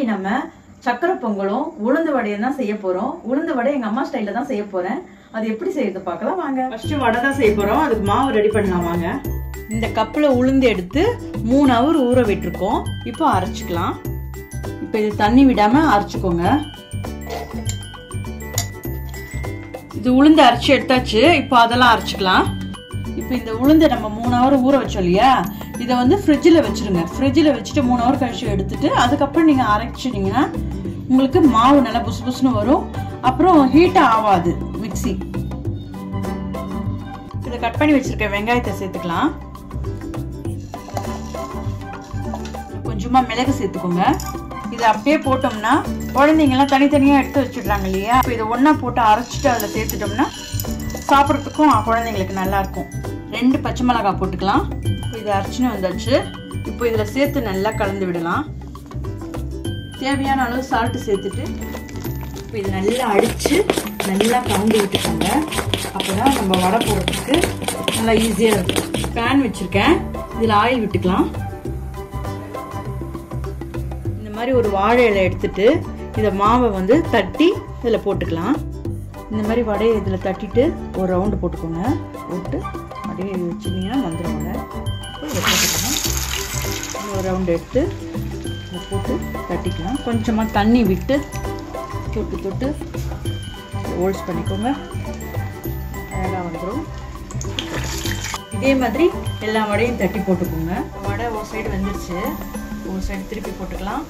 நம்ம சக்கரை பொங்கலும் உளுந்து வடையும் தான் செய்ய போறோம். உளுந்து வடை எங்க அம்மா ஸ்டைல்ல தான் செய்ய போறேன். அது எப்படி செய்யறது பார்க்கலாம் வாங்க. ஃபர்ஸ்ட் வடை தான் செய்ய போறோம். அதுக்கு மாவு ரெடி பண்ணலாம் வாங்க. இந்த கப்ல உளுந்து எடுத்து 3 ஹவர் ஊற விட்டுருக்கோம். இப்போ அரைச்சுக்கலாம். இப்போ இது தண்ணி விடாம அரைச்சுக்கோங்க. இது உளுந்து அரைச்சு எடுத்தாச்சு. இப்போ அதெல்லாம் அரைச்சுக்கலாம். இப்போ இந்த உளுந்தை நம்ம 3 ஹவர் ஊற வச்சோம் இல்லையா, இதை வந்து ஃப்ரிட்ஜில் வச்சுருங்க. ஃப்ரிட்ஜில் வச்சுட்டு 3 ஹவர் கழிச்சு எடுத்துட்டு அதுக்கப்புறம் நீங்கள் அரைச்சிட்டிங்கன்னா உங்களுக்கு மாவு நல்லா புசு புசுன்னு வரும். அப்புறம் ஹீட்டாக ஆகாது மிக்சி. இதை கட் பண்ணி வச்சுருக்க வெங்காயத்தை சேர்த்துக்கலாம். கொஞ்சமாக மிளகு சேர்த்துக்கோங்க. இதை அப்படியே போட்டோம்னா குழந்தைங்கலாம் தனித்தனியாக எடுத்து வச்சுடுறாங்க இல்லையா, இப்போ இதை ஒன்றா போட்டு அரைச்சிட்டு அதில் சேர்த்துட்டோம்னா சாப்பிட்றதுக்கும் குழந்தைங்களுக்கு நல்லாயிருக்கும். 2 பச்சை மிளகாய் போட்டுக்கலாம். இப்போ இதை அரைச்சின்னு வந்தாச்சு. இப்போ இதில் சேர்த்து நல்லா கலந்து விடலாம். தேவையான அளவு சால்ட்டு சேர்த்துட்டு இப்போ இது நல்லா அடித்து நல்லா கலந்து விட்டுக்கோங்க. அப்போ தான் நம்ம வடை போடுறதுக்கு நல்லா ஈஸியாக இருக்கும். பேன் வச்சுருக்கேன். இதில் ஆயில் விட்டுக்கலாம். இந்த மாதிரி ஒரு வாழை இலை எடுத்துட்டு இதை மாவை வந்து தட்டி இதில் போட்டுக்கலாம். இந்த மாதிரி வடையை இதில் தட்டிட்டு ஒரு ரவுண்டு போட்டுக்கோங்க. போட்டு அப்படியே வச்சுருந்தீங்கன்னா வந்துடும் வடை. இதை போட்டுக்கலாம். ஒரு ரவுண்டு எடுத்து இதை போட்டு தட்டிக்கலாம். கொஞ்சமாக தண்ணி விட்டு தொட்டு தொட்டு ஹோல்ஸ் பண்ணிக்கோங்க. அழகாக வந்துடும். இதே மாதிரி எல்லா வடையும் தட்டி போட்டுக்கோங்க. வடை ஒரு சைடு வந்துருச்சு, ஒரு சைடு திருப்பி போட்டுக்கலாம்.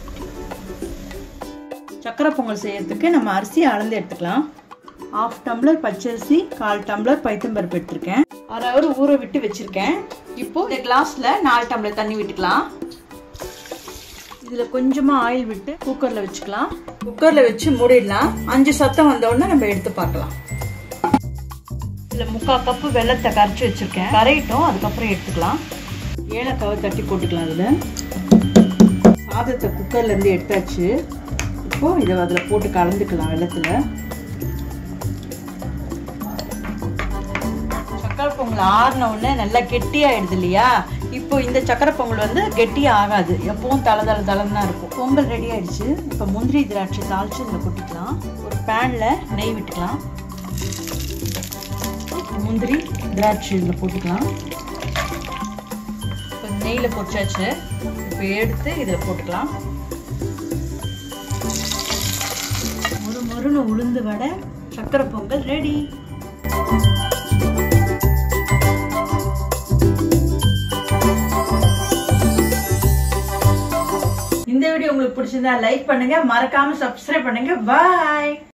சக்கரை பொங்கல் செய்யறதுக்கு நம்ம அரிசியை அளந்து எடுத்துக்கலாம். 1/2 டம்ளர் பச்சரிசி, 1/4 டம்ளர் பைத்தம்பருப்பு எடுத்திருக்கேன். 1/2 ஹவர் ஊற விட்டு வச்சிருக்கேன். இப்போ இந்த கிளாஸ்ல 4 டம்ளர் தண்ணி விட்டுக்கலாம். இதுல கொஞ்சமா ஆயில் விட்டு குக்கர்ல வச்சுக்கலாம். குக்கர்ல வச்சு மூடிடலாம். 5 சத்தம் வந்த உடனே நம்ம எடுத்து பார்க்கலாம். இதுல 3/4 கப்பு வெல்லத்தை கரைச்சி வச்சிருக்கேன். கரையிட்டோம், அதுக்கப்புறம் எடுத்துக்கலாம். ஏலக்காவை தட்டி போட்டுக்கலாம். இதுல சாதத்தை குக்கர்ல இருந்து எடுத்தாச்சு. இப்போ இதை அதுல போட்டு கலந்துக்கலாம். வெல்லத்துல சக்கரை பொங்கல் ஆறின உடனே நல்லா கெட்டியாயிடுது இல்லையா. இப்போ இந்த சக்கரை பொங்கல் வந்து கெட்டியா ஆகாது, எப்பவும் தளதள தளம் தான் இருக்கும். பொங்கல் ரெடி ஆயிடுச்சு. இப்போ முந்திரி திராட்சை தாளிச்சு இதில் கொட்டிக்கலாம். ஒரு பேன்ல நெய் விட்டுக்கலாம். முந்திரி திராட்சை இதில் போட்டுக்கலாம். இப்போ நெய்யில் பொரிச்சாச்சு. இப்போ எடுத்து இதில் போட்டுக்கலாம். முறுமுறுன்னு உளுந்து வடை சக்கரை பொங்கல் ரெடி. இந்த வீடியோ உங்களுக்கு பிடிச்சிருந்தா லைக் பண்ணுங்க, மறக்காம சப்ஸ்கிரைப் பண்ணுங்க. பாய்.